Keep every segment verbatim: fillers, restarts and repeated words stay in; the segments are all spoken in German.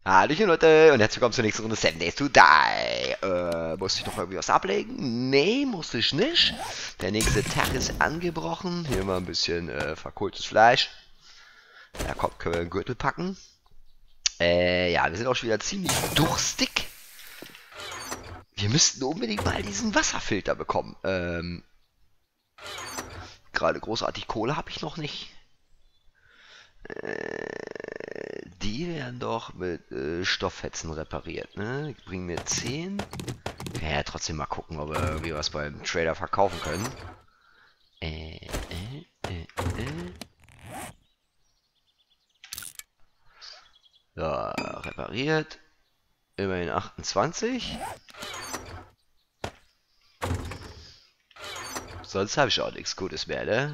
Hallöchen Leute und herzlich willkommen zur nächsten Runde Seven Days to Die. Äh, musste ich noch irgendwie was ablegen? Nee, musste ich nicht. Der nächste Tag ist angebrochen. Hier mal ein bisschen äh, verkohltes Fleisch. Ja, komm, können wir einen Gürtel packen. Äh, ja, wir sind auch schon wieder ziemlich durstig. Wir müssten unbedingt mal diesen Wasserfilter bekommen. Ähm, gerade großartig Kohle habe ich noch nicht. Äh, die werden doch mit äh, Stofffetzen repariert, ne? Die bringen mir zehn. Ja, ja, trotzdem mal gucken, ob wir irgendwie was beim Trader verkaufen können. Äh, äh, äh, äh. So, repariert. Immerhin achtundzwanzig. Sonst habe ich auch nichts Gutes mehr, ne?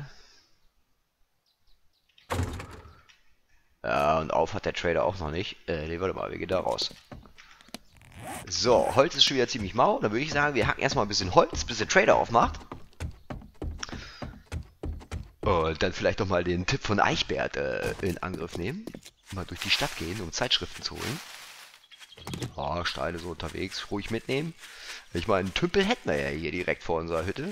Ja, und auf hat der Trader auch noch nicht. Äh, nee, warte mal, wir gehen da raus. So, Holz ist schon wieder ziemlich mau. Dann würde ich sagen, wir hacken erstmal ein bisschen Holz, bis der Trader aufmacht. Und dann vielleicht noch mal den Tipp von Eichbert äh, in Angriff nehmen. Mal durch die Stadt gehen, um Zeitschriften zu holen. Oh, Steine so unterwegs, ruhig mitnehmen. Ich meine, einen Tümpel hätten wir ja hier direkt vor unserer Hütte.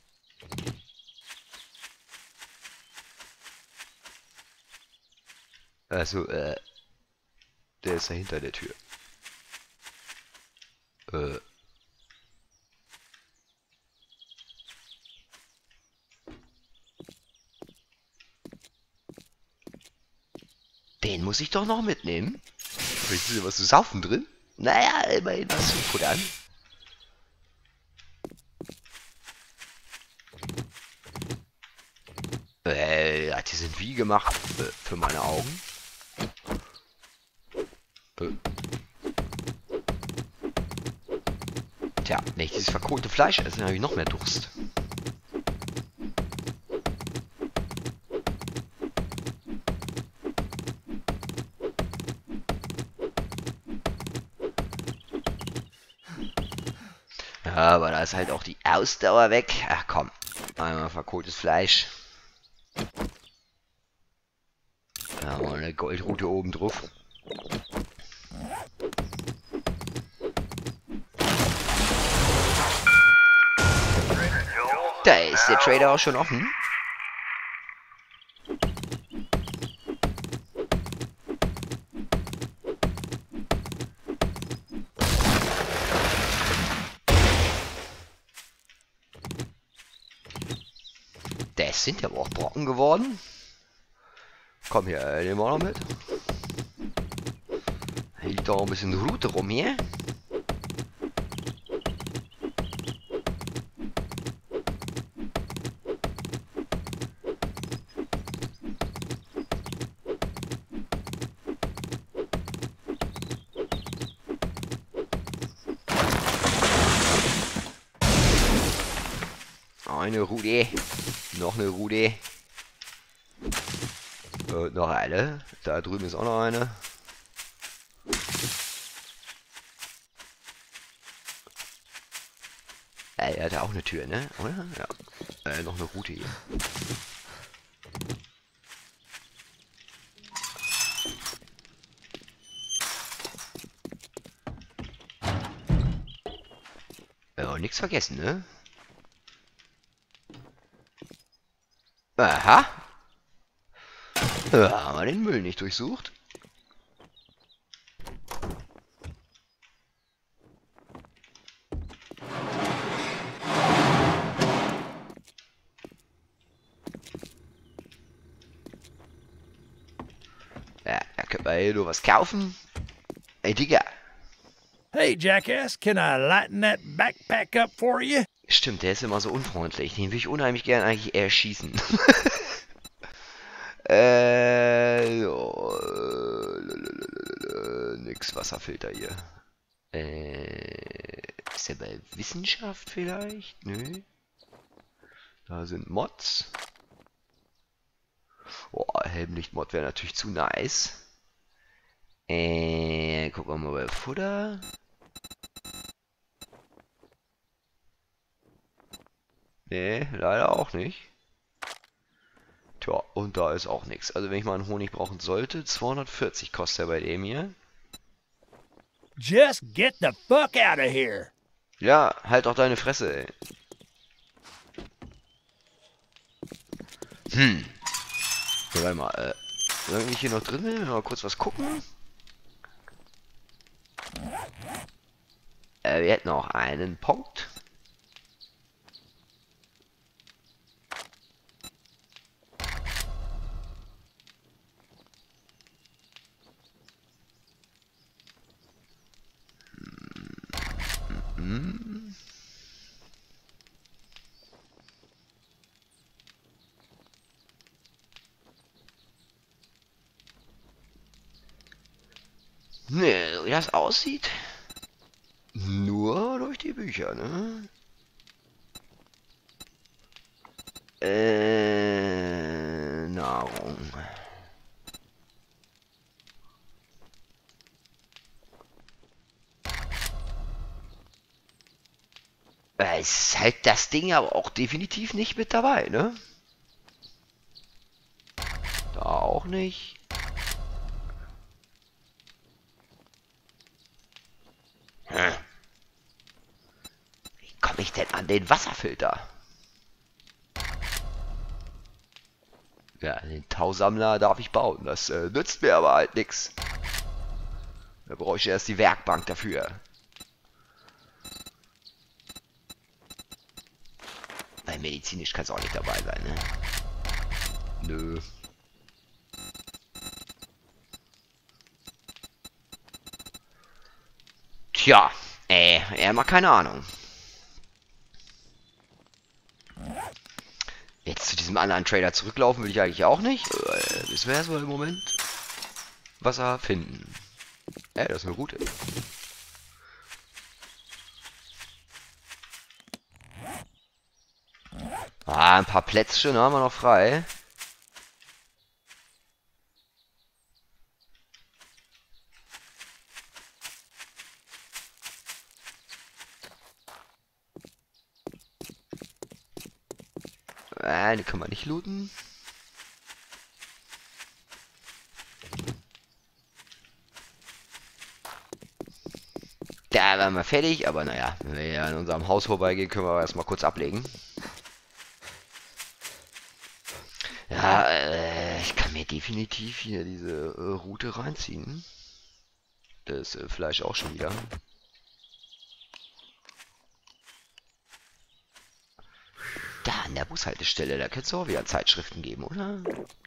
Also, äh, der ist da hinter der Tür. Äh. Den muss ich doch noch mitnehmen. Vielleicht ist ja was zu saufen drin. Naja, immerhin was zu futtern. Äh, ja, die sind wie gemacht äh, für meine Augen. Äh. Tja, wenn ich dieses verkohlte Fleisch esse, dann habe ich noch mehr Durst. Ja, aber da ist halt auch die Ausdauer weg. Ach komm, einmal verkohltes Fleisch. Da haben wir eine Goldrute oben drauf. Da ist der Trader auch schon offen. Das sind ja aber auch Brocken geworden. Komm hier, nehmen wir auch noch mit. Hier liegt doch ein bisschen Rute rum hier. Eine Rute. Noch eine Rute. Und noch eine. Da drüben ist auch noch eine. Äh, er hat ja auch eine Tür, ne? Oder? Ja. Äh, noch eine Rute hier. Ja, und nichts vergessen, ne? Aha. Ja, haben wir den Müll nicht durchsucht. Ja, da können wir hier nur was kaufen. Ey, Digga. Hey, jackass, can I lighten that backpack up for you? Stimmt, der ist immer so unfreundlich. Den will ich unheimlich gern eigentlich eher schießen. äh, jo, nix Wasserfilter hier. Äh, ist der bei Wissenschaft vielleicht? Nö. Da sind Mods. Boah, Helmlicht-Mod wäre natürlich zu nice. Äh, gucken wir mal bei Futter. Nee, leider auch nicht. Tja, und da ist auch nichts. Also wenn ich mal einen Honig brauchen sollte, zweihundertvierzig kostet er bei dem hier. Just get the fuck out of here. Ja, halt auch deine Fresse, ey. Hm. So, warte mal, äh, irgendwie hier noch drin? Mal kurz was gucken. Äh, wir hätten auch einen Punkt. Hm. Ne, wie das aussieht? Nur durch die Bücher, ne? Äh, Nahrung. Es ist halt das Ding aber auch definitiv nicht mit dabei, ne? Da auch nicht. Hm. Wie komme ich denn an den Wasserfilter? Ja, den Tausammler darf ich bauen. Das äh, nützt mir aber halt nichts. Da brauche ich erst die Werkbank dafür. Weil medizinisch kann es auch nicht dabei sein, ne? Nö. Tja, äh, er mal keine Ahnung. Jetzt zu diesem anderen Trader zurücklaufen will ich eigentlich auch nicht. Äh, das wäre so im Moment Wasser finden. Ja, das ist eine Route. Ah, ein paar Plätzchen haben wir noch frei. Äh, die kann man nicht looten. Da waren wir fertig, aber naja, wenn wir ja an unserem Haus vorbeigehen, können wir erstmal kurz ablegen. Ja, äh, ich kann mir definitiv hier diese äh, Route reinziehen. Das äh, Fleisch auch schon wieder. Da an der Bushaltestelle, da könnte es auch wieder Zeitschriften geben, oder?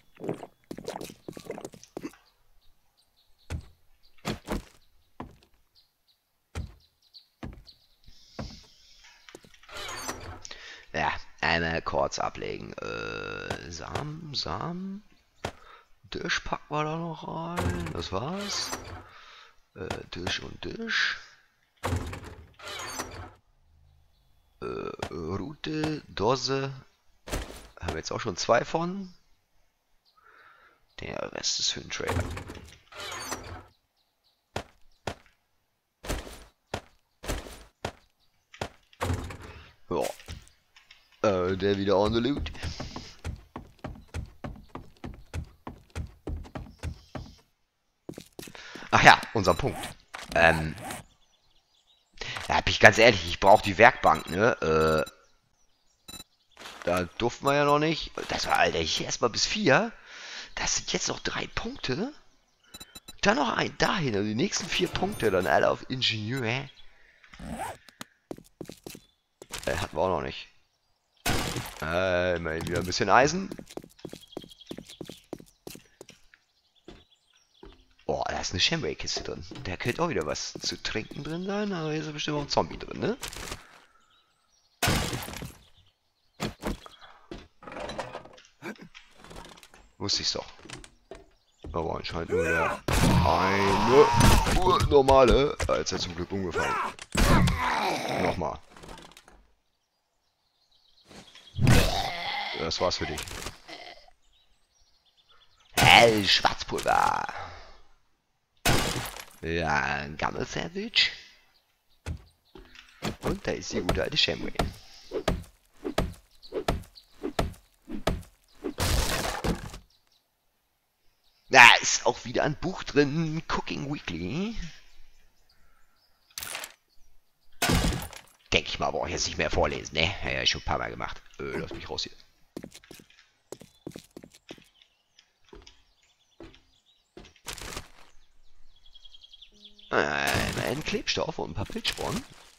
Ja, einmal kurz ablegen. Äh, Samen, Samen. Tisch packen wir da noch rein. Das war's. Äh, Tisch und Tisch. Äh, Route, Dose. Haben wir jetzt auch schon zwei von. Der Rest ist für den Trader. Ja. Äh, der wieder on the loot. Ach ja, unser Punkt. Ähm. Da bin ich ganz ehrlich, ich brauche die Werkbank, ne? Äh. Da durften wir ja noch nicht. Das war, Alter, ich erstmal bis vier. Das sind jetzt noch drei Punkte. Dann noch ein dahin. Also die nächsten vier Punkte dann alle auf Ingenieur. Äh, hatten wir auch noch nicht. Äh, mal wieder ein bisschen Eisen. Oh, da ist eine Shamway-Kiste drin. Da könnte auch wieder was zu trinken drin sein, aber hier ist bestimmt auch ein Zombie drin, ne? Wusste ich's doch. Aber anscheinend nur der eine normale. Da ist er zum Glück umgefallen. Nochmal. Das war's für dich. Hell, Schwarzpulver. Ja, ein Gammel-Sandwich. Und da ist die gute alte Shamway. Da ist auch wieder ein Buch drin. Cooking Weekly. denke ich mal, brauche ich jetzt nicht mehr vorlesen, ne? Ja, ja, schon ein paar Mal gemacht. Äh, lass mich raus hier. Ein Klebstoff und ein paar Pilzsporen.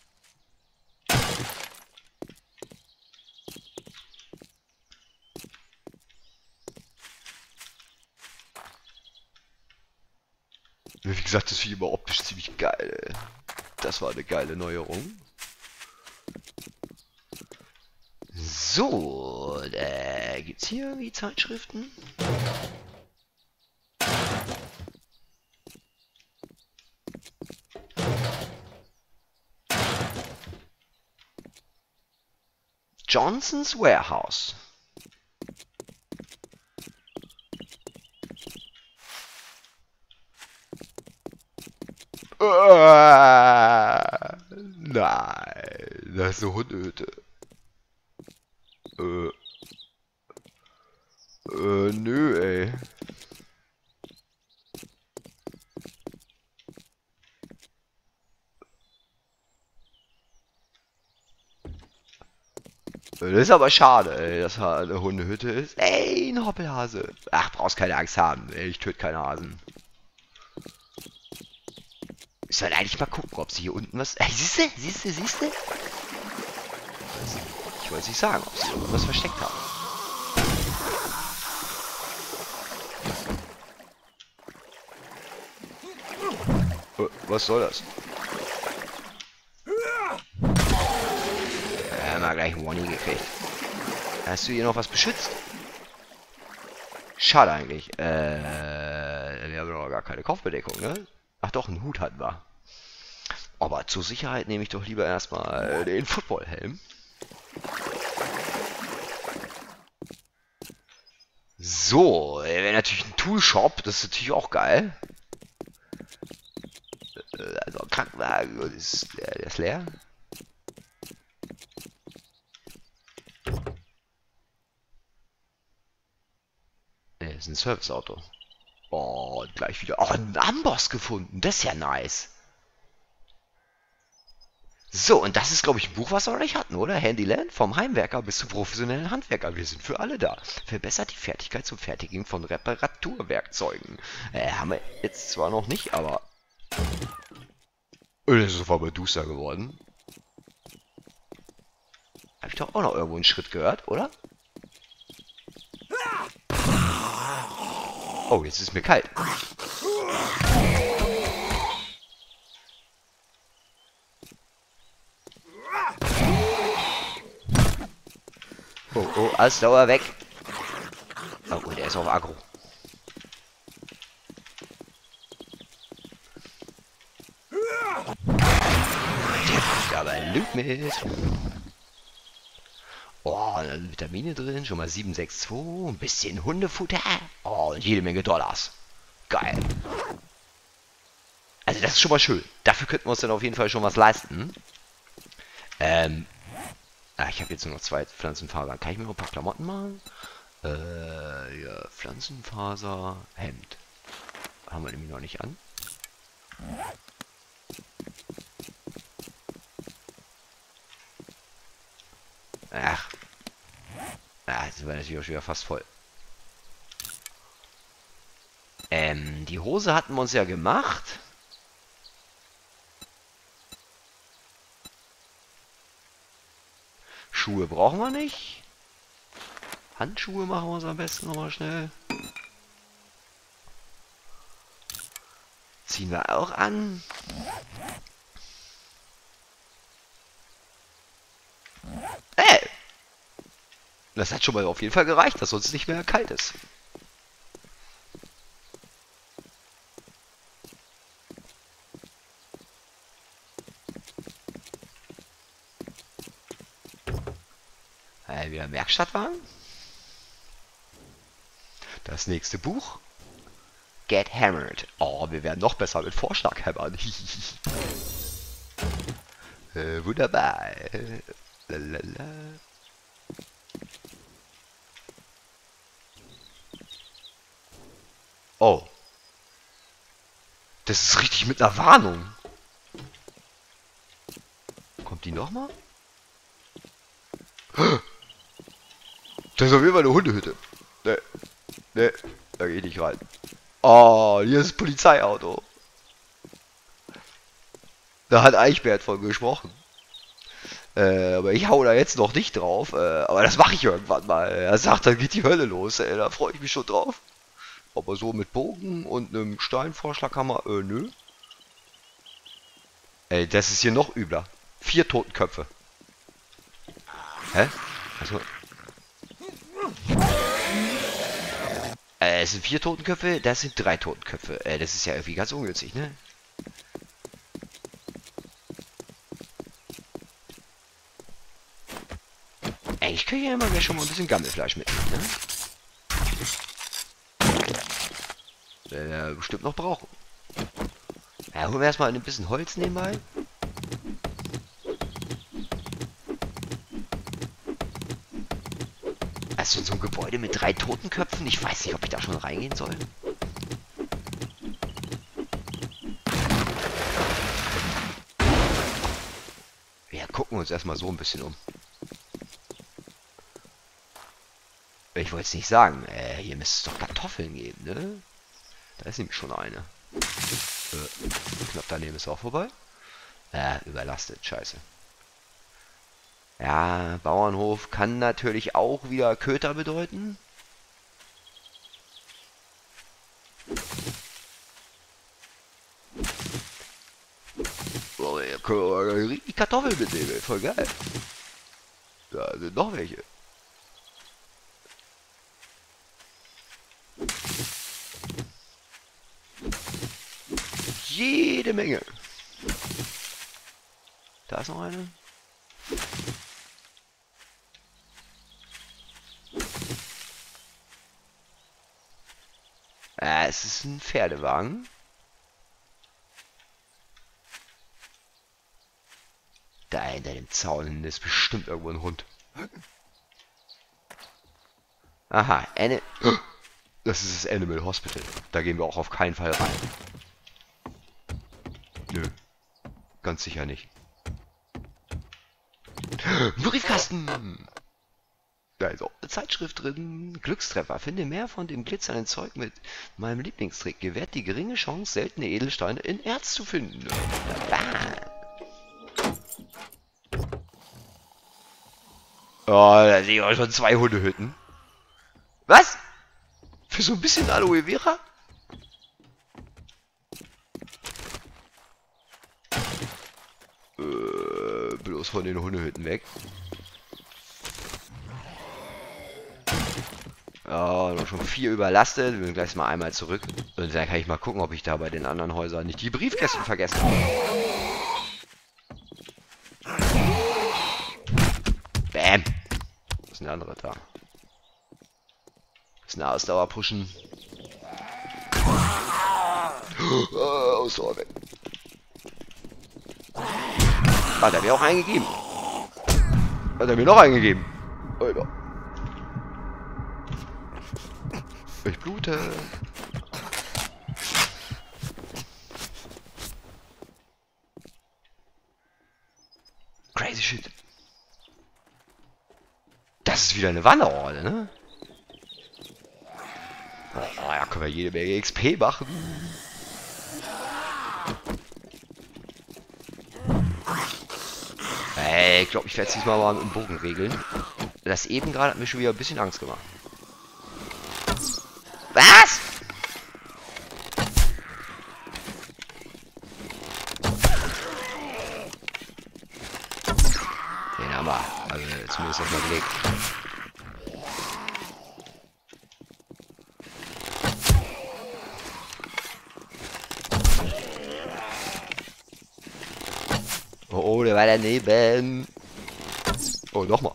Wie gesagt, das finde ich aber optisch ziemlich geil, ey. Das war eine geile Neuerung. So, äh, gibt's hier irgendwie Zeitschriften? Johnson's Warehouse. Uh, nein, das ist eine Hundehütte. Äh, äh, nö, ey. Das ist aber schade, ey, dass da eine Hundehütte ist. Ey, ein Hoppelhase. Ach, brauchst keine Angst haben, ey, ich töte keine Hasen. Ich soll eigentlich mal gucken, ob sie hier unten was... Ey, siehste, siehste, siehste? Ich wollte nicht sagen, ob sie irgendwas versteckt haben. Äh, was soll das? Ja, mal gleich ein Warning gekriegt. Hast du hier noch was beschützt? Schade eigentlich. Äh, wir haben noch gar keine Kopfbedeckung, ne? Ach doch, einen Hut hatten wir. Aber zur Sicherheit nehme ich doch lieber erstmal den Footballhelm. So, wäre natürlich ein Toolshop, das ist natürlich auch geil. Also ein Krankenwagen, ist, der ist leer. Das ist ein Serviceauto. Oh, und gleich wieder. Oh, einen Amboss gefunden. Das ist ja nice. So, und das ist, glaube ich, ein Buch, was wir noch nicht hatten, oder? Handyland, vom Heimwerker bis zum professionellen Handwerker. Wir sind für alle da. Verbessert die Fertigkeit zum Fertigen von Reparaturwerkzeugen. Äh, haben wir jetzt zwar noch nicht, aber... Oh, das ist sofort mal duster geworden. Habe ich doch auch noch irgendwo einen Schritt gehört, oder? Oh, jetzt ist mir kalt. Oh, oh, Ausdauer weg. Oh, und er ist auf Aggro. Der bringt aber Loot mit. Oh, Vitamine drin, schon mal sieben sechs zwei, ein bisschen Hundefutter. Oh, und jede Menge Dollars. Geil. Also das ist schon mal schön. Dafür könnten wir uns dann auf jeden Fall schon was leisten. Ähm. Ah, ich habe jetzt nur noch zwei Pflanzenfasern. Kann ich mir noch ein paar Klamotten machen? Äh, ja, Pflanzenfaser, Hemd. Haben wir nämlich noch nicht an. Ach. Ah, jetzt sind wir natürlich auch schon wieder fast voll. Ähm, die Hose hatten wir uns ja gemacht. Schuhe brauchen wir nicht. Handschuhe machen wir uns am besten nochmal schnell. Ziehen wir auch an. Äh! Das hat schon mal auf jeden Fall gereicht, dass uns nicht mehr kalt ist. Äh, wieder Werkstattwagen. Das nächste Buch. Get Hammered. Oh, wir werden noch besser mit Vorschlaghämmern. äh, wunderbar. Lalala. Oh. Das ist richtig mit einer Warnung. Kommt die nochmal? Das ist auf jeden Fall eine Hundehütte. Ne, ne, da geh ich nicht rein. Oh, hier ist das Polizeiauto. Da hat Eichbert von gesprochen. Äh, aber ich hau da jetzt noch nicht drauf. Äh, aber das mache ich irgendwann mal. Er sagt, dann geht die Hölle los. Ey, da freue ich mich schon drauf. Aber so mit Bogen und einem Steinvorschlaghammer, äh, nö. Ey, das ist hier noch übler. Vier Totenköpfe. Hä? Also. Äh, es sind vier Totenköpfe, das sind drei Totenköpfe. Äh, das ist ja irgendwie ganz ungünstig, ne? Eigentlich können wir ja immer schon mal ein bisschen Gammelfleisch mitnehmen, ne? Werden wir bestimmt noch brauchen. Ja, holen wir erstmal ein bisschen Holz nebenbei. Also so ein Gebäude mit drei Totenköpfen, ich weiß nicht, ob ich da schon reingehen soll. Wir gucken uns erstmal so ein bisschen um. Ich wollte es nicht sagen, äh, hier müsste es doch Kartoffeln geben, ne? Da ist nämlich schon eine. Äh, knapp daneben ist auch vorbei. Äh, überlastet, scheiße. Ja, Bauernhof kann natürlich auch wieder Köter bedeuten. Oh, hier können wir richtig Kartoffeln mitnehmen, voll geil. Da sind noch welche. Jede Menge. Da ist noch eine. Äh, es ist ein Pferdewagen. Da hinter dem Zaun ist bestimmt irgendwo ein Hund. Aha, eine. Das ist das Animal Hospital. Da gehen wir auch auf keinen Fall rein. Nö. Ganz sicher nicht. Briefkasten! Da ist auch eine Zeitschrift drin. Glückstreffer. Finde mehr von dem glitzernden Zeug mit meinem Lieblingstrick. Gewährt die geringe Chance, seltene Edelsteine in Erz zu finden. Wunderbar. Oh, da sehe ich auch schon zwei Hundehütten. Was? Für so ein bisschen Aloe Vera? Äh, bloß von den Hundehütten weg. Ja, noch schon vier überlastet. Wir müssen gleich mal einmal zurück. Und dann kann ich mal gucken, ob ich da bei den anderen Häusern nicht die Briefkästen vergessen habe. Bäm. Was ist denn der andere da? Bisschen Ausdauer pushen. Oh, Ausdauer weg. Hat er mir auch eingegeben. Hat er mir noch eingegeben. Alter. Ich blute. Crazy shit. Das ist wieder eine Wanderhorde, ne? Oh, ja, können wir jede Menge X P machen. Ey, ich glaube, ich werde es diesmal mal mit dem Bogen regeln. Das eben gerade hat mir schon wieder ein bisschen Angst gemacht. Was? Den haben wir. Also zumindest erstmal gelegt. Oh, oh, der war daneben. Oh, nochmal.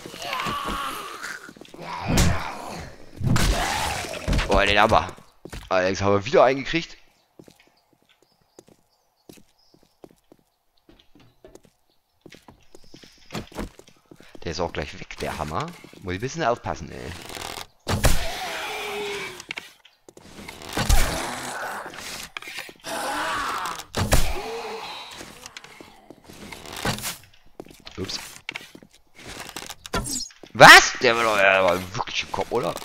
Oh, den haben wir. Alex, haben wir wieder eingekriegt. Der ist auch gleich weg, der Hammer. Muss ich ein bisschen aufpassen, ey. Ups. Was? Der war doch der war wirklich im Kopf, oder?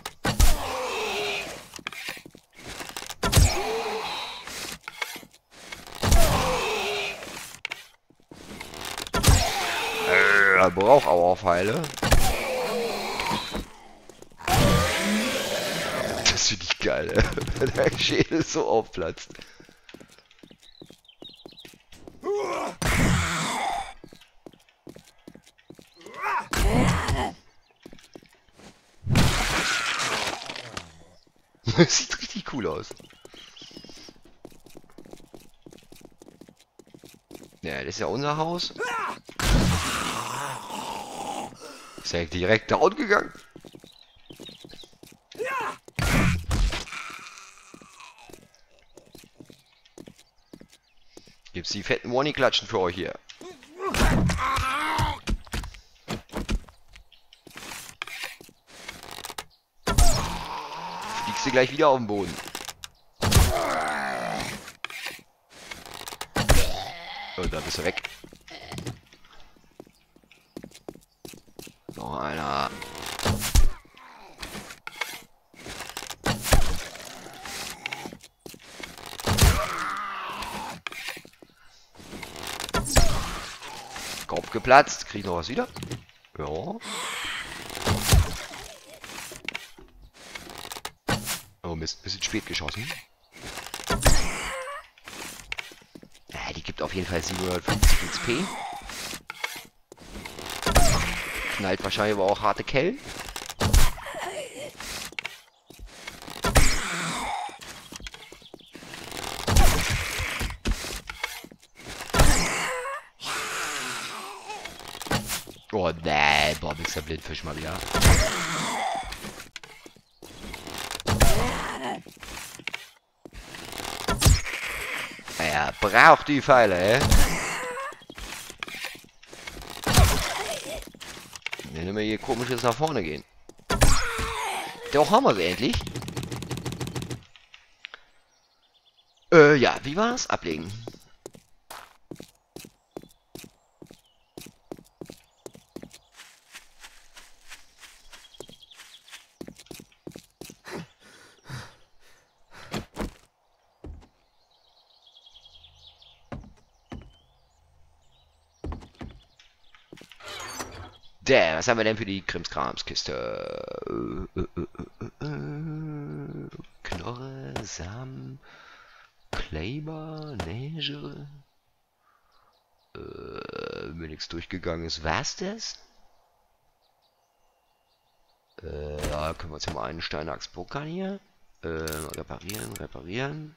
Äh, er braucht aber auch Pfeile. Das finde ich geil, ey. Wenn der Schädel so aufplatzt. Das sieht richtig cool aus. Ja, das ist ja unser Haus. Ist ja direkt down gegangen. Gibt's die fetten Money-Klatschen für euch hier. Fliegst du gleich wieder auf den Boden. Und dann bist du weg. Noch einer. Kopf geplatzt. Krieg ich noch was wieder? Ja. Oh Mist, bisschen spät geschossen. Ja, die gibt auf jeden Fall siebenhundertfünfzig X P. Knallt wahrscheinlich aber auch harte Kellen. Oh nee, boah, ist der Blindfisch mal wieder. Er braucht die Pfeile, ey. Wenn wir hier komisches nach vorne gehen. Doch, haben wir sie endlich. Äh, ja, wie war's? Ablegen. Der, was haben wir denn für die Krimskramskiste? Äh, äh, äh, äh, äh, Knorre, Samen, Kleber, Neige. Äh, mir nichts durchgegangen ist. Was das? Äh, ja, können wir uns ja mal einen Steinachs pokern hier. Äh, reparieren, reparieren.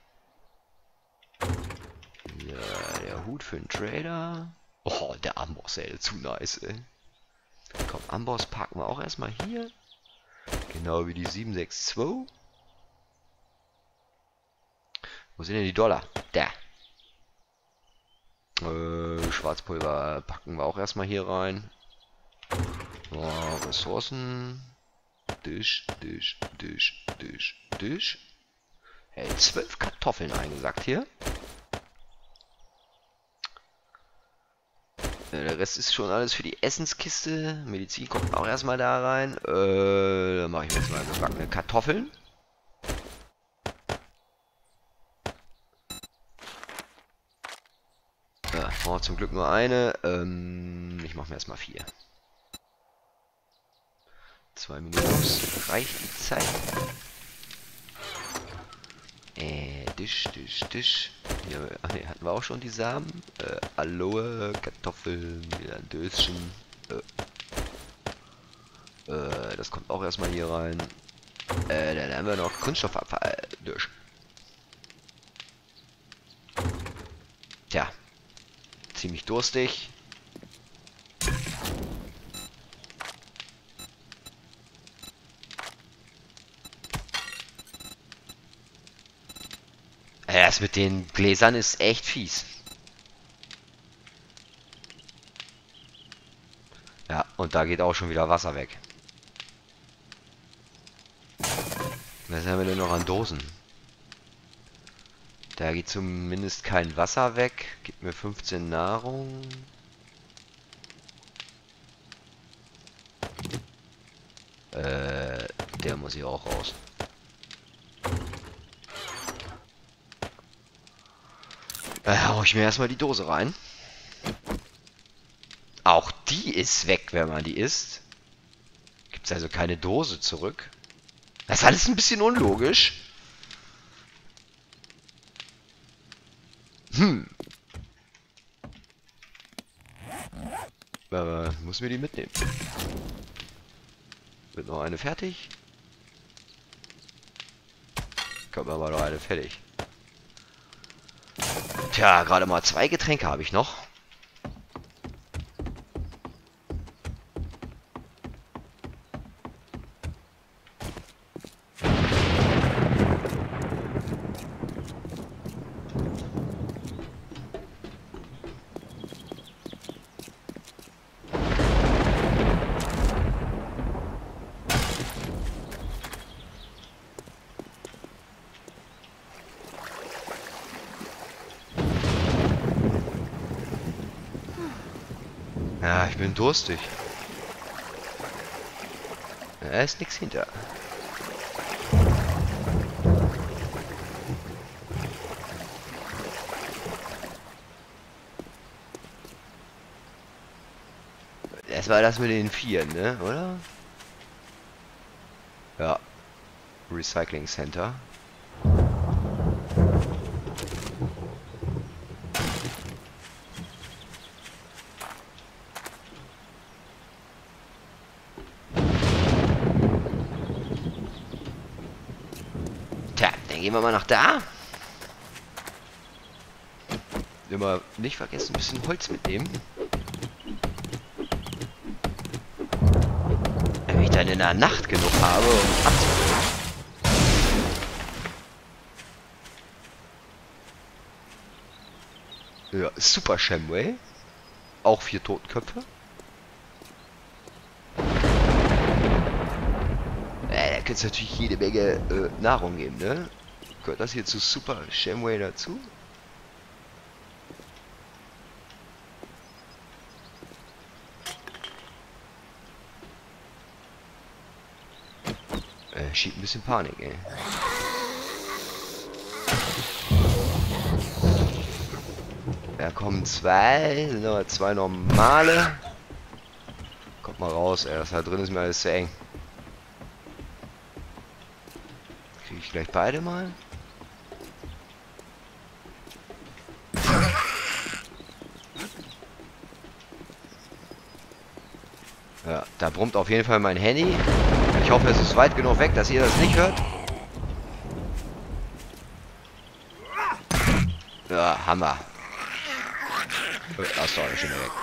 Ja, der Hut für den Trader. Oh, der Amboss, ey, zu nice, ey. Komm, Amboss packen wir auch erstmal hier. Genau wie die sieben sechs zwei. Wo sind denn die Dollar? Da. Äh, Schwarzpulver packen wir auch erstmal hier rein. Oh, Ressourcen. Tisch, Tisch, Tisch, Tisch, Tisch. Hey, zwölf Kartoffeln eingesackt hier. Der Rest ist schon alles für die Essenskiste. Medizin kommt auch erstmal da rein. Äh, dann mache ich jetzt mal gebackene Kartoffeln. Ja, brauche zum Glück nur eine. Ähm, ich mache mir erstmal vier. Zwei Minuten reicht die Zeit. Äh, Tisch, Tisch, Tisch. Hier, ach nee, hatten wir auch schon die Samen. Äh, Aloe, Kartoffeln, wieder ein Döschen. Äh, äh, das kommt auch erstmal hier rein. Äh, dann haben wir noch Kunststoffabfall. Durch. Tja. Ziemlich durstig. Das mit den Gläsern ist echt fies. Ja, und da geht auch schon wieder Wasser weg. Was haben wir denn noch an Dosen? Da geht zumindest kein Wasser weg. Gibt mir fünfzehn Nahrung. Äh, der muss hier auch raus. Da hau ich mir erstmal die Dose rein. Auch die ist weg, wenn man die isst. Gibt es also keine Dose zurück? Das ist alles ein bisschen unlogisch. Hm. Aber muss mir die mitnehmen. Wird noch eine fertig? Kommt aber noch eine fertig. Tja, gerade mal zwei Getränke habe ich noch. Ja, ich bin durstig. Da ist nichts hinter. Das war das mit den Vieren, ne? Oder? Ja. Recycling Center. Tja, dann gehen wir mal nach da. Immer nicht vergessen, ein bisschen Holz mitnehmen. Wenn ich dann in der Nacht genug habe, um abzubringen. Ja, Super Shamway. Auch vier Totenköpfe. Äh, da könnte es natürlich jede Menge äh, Nahrung geben, ne? Gehört das hier zu Super Shamway dazu? Äh, schiebt ein bisschen Panik, ey. Da kommen zwei, sind aber zwei normale. Kommt mal raus, ey, das da drin ist mir alles zu eng. Kriege ich gleich beide mal? Ja, da brummt auf jeden Fall mein Handy. Ich hoffe, es ist weit genug weg, dass ihr das nicht hört. Ja, Hammer. Achso, ist schon wieder weg.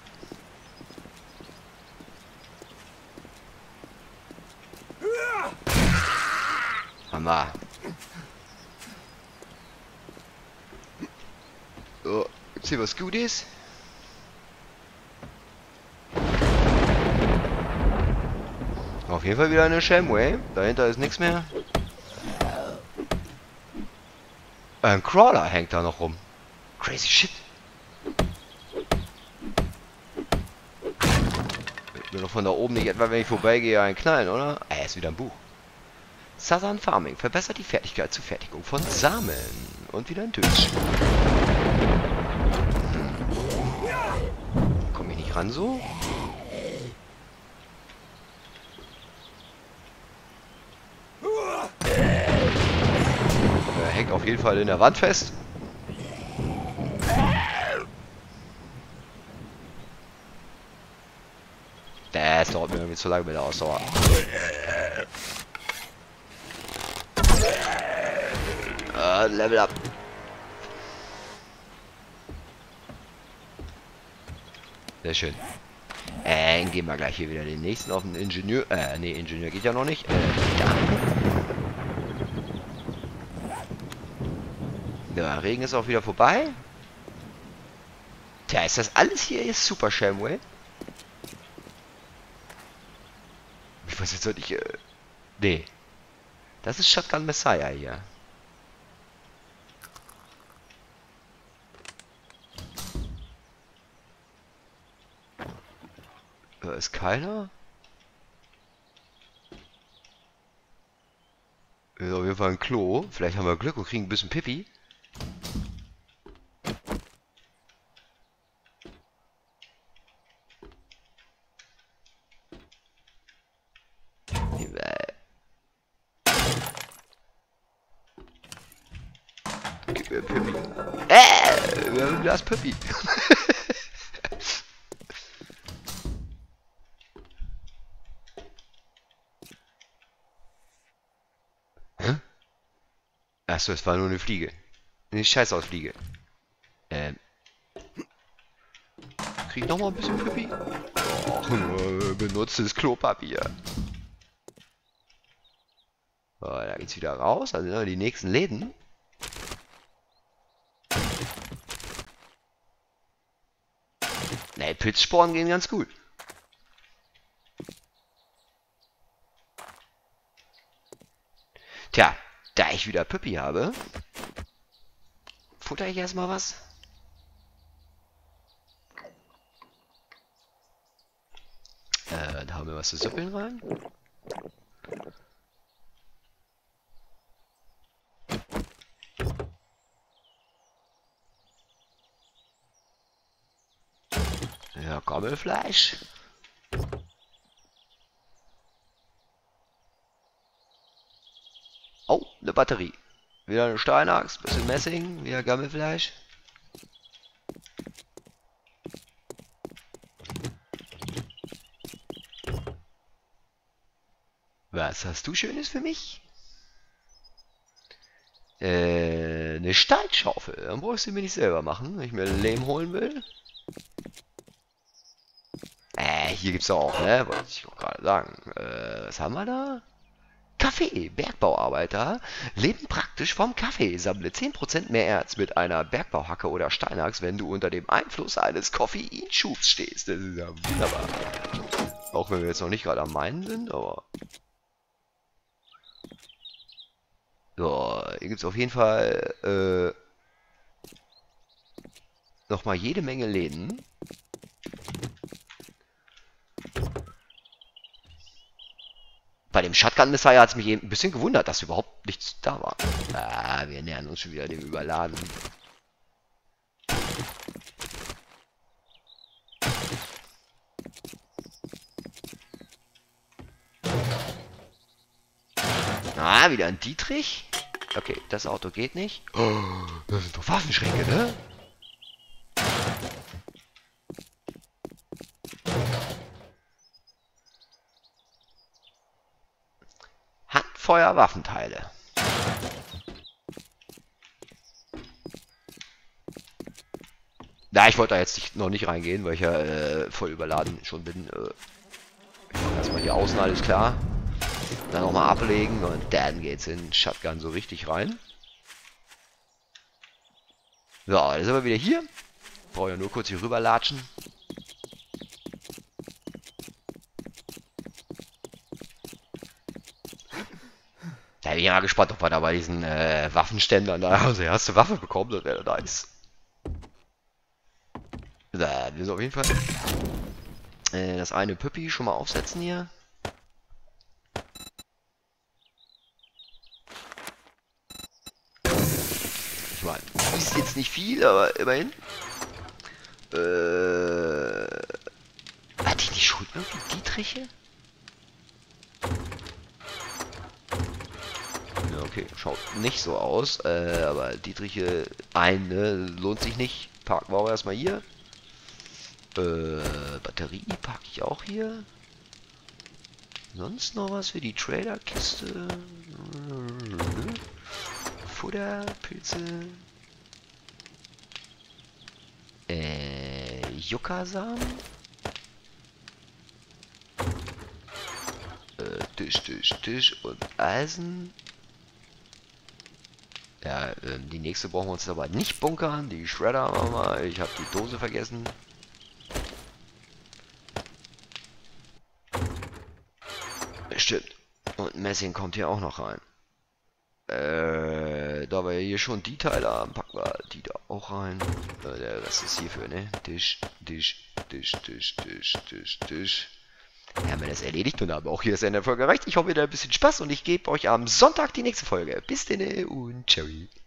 Hammer. So, gibt's hier was Gutes? Auf jeden Fall wieder eine Shamway. Dahinter ist nichts mehr. Ein Crawler hängt da noch rum. Crazy shit. Nur noch von da oben nicht etwa, wenn ich vorbeigehe, ein Knallen, oder? Ah, ist wieder ein Buch. Southern Farming verbessert die Fertigkeit zur Fertigung von Samen. Und wieder ein Tötchen. Hm. Komm ich nicht ran so? Er hängt auf jeden Fall in der Wand fest. Das dauert mir irgendwie zu lange mit der Ausdauer. Uh, Level up. Sehr schön. Äh, gehen wir gleich hier wieder den nächsten auf den Ingenieur. Äh, nee, Ingenieur geht ja noch nicht. Äh, da. Der Regen ist auch wieder vorbei. Tja, ist das alles hier ist Super Shamway? Ich weiß jetzt nicht. Äh, nee. Das ist Shotgun Messiah hier. Da ist keiner. Hier ist auf jeden Fall ein Klo. Vielleicht haben wir Glück und kriegen ein bisschen Pipi. Gib mir Pipi. Äh, wir haben ein Glas Pipi. Hä? Achso, es war nur eine Fliege. Eine Scheiß aus Fliege. Ähm. Krieg ich noch mal ein bisschen Pipi? Och, nur benutztes Klopapier. So, da geht's wieder raus. Also sind wir die nächsten Läden. Ne, Pilzsporen gehen ganz gut. Tja, da ich wieder Püppi habe, futter ich erstmal was. Äh, da haben wir was zu süppeln rein. Ja, Gammelfleisch. Oh, eine Batterie. Wieder eine Steinaxt, bisschen Messing, wieder Gammelfleisch. Was hast du Schönes für mich? Äh, eine Steinschaufel. Dann brauchst du mir nicht selber machen, wenn ich mir Lehm holen will. Äh, hier gibt's auch, ne? Wollte ich auch gerade sagen. Äh, was haben wir da? Kaffee. Bergbauarbeiter leben praktisch vom Kaffee. Sammle zehn Prozent mehr Erz mit einer Bergbauhacke oder Steinaxt, wenn du unter dem Einfluss eines Koffeinschubs stehst. Das ist ja wunderbar. Auch wenn wir jetzt noch nicht gerade am Meinen sind, aber... So, hier gibt es auf jeden Fall äh, nochmal jede Menge Läden. Bei dem Shotgun Messiah hat es mich eben ein bisschen gewundert, dass überhaupt nichts da war. Ah, wir nähern uns schon wieder dem Überladen. Ah, wieder ein Dietrich. Okay, das Auto geht nicht. Oh, das sind doch Waffenschränke, ne? Handfeuer-Waffenteile. Na, ich wollte da jetzt nicht, noch nicht reingehen, weil ich ja äh, voll überladen schon bin. Äh, erstmal hier außen alles klar. Dann nochmal ablegen und dann geht's in Shotgun so richtig rein. So, jetzt sind wir wieder hier. Brauche ja nur kurz hier rüber latschen. Da bin ich ja mal gespannt, ob wir da bei diesen äh, Waffenständern da unsere erste Waffe bekommen. Das wäre nice. So, wir sind auf jeden Fall äh, das eine Püppi schon mal aufsetzen hier. Ich meine, ist jetzt nicht viel, aber immerhin. Äh, hatte ich nicht schon irgendwie Dietriche? Ja, okay, schaut nicht so aus, äh, aber Dietriche ein, ne, lohnt sich nicht. Parken wir auch erstmal hier. Äh, Batterie packe ich auch hier. Sonst noch was für die Traderkiste? Futter, Pilze. Äh, Yucca-Samen. Äh, Tisch, Tisch, Tisch und Eisen. Ja, äh, die nächste brauchen wir uns aber nicht bunkern. Die Shredder haben wir mal. Ich habe die Dose vergessen. Stimmt. Und Messing kommt hier auch noch rein. Äh, da wir hier schon die Teile haben, packen wir die da auch rein. Äh, der Rest ist hierfür, ne? Tisch, Tisch, Tisch, Tisch, Tisch, Tisch, Tisch. haben wir das erledigt und haben auch hier ist eine Folge erreicht. Ich hoffe, ihr habt ein bisschen Spaß und ich gebe euch am Sonntag die nächste Folge. Bis denn und ciao.